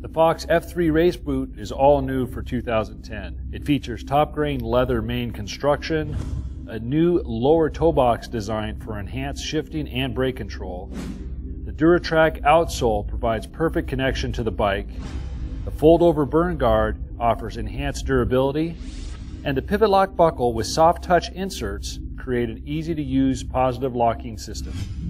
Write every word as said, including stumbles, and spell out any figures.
The Fox F three Race Boot is all new for two thousand ten. It features top-grain leather main construction, a new lower toe box design for enhanced shifting and brake control. The Duratrak Outsole provides perfect connection to the bike. The fold-over burn guard offers enhanced durability, and the pivot lock buckle with soft touch inserts create an easy-to-use positive locking system.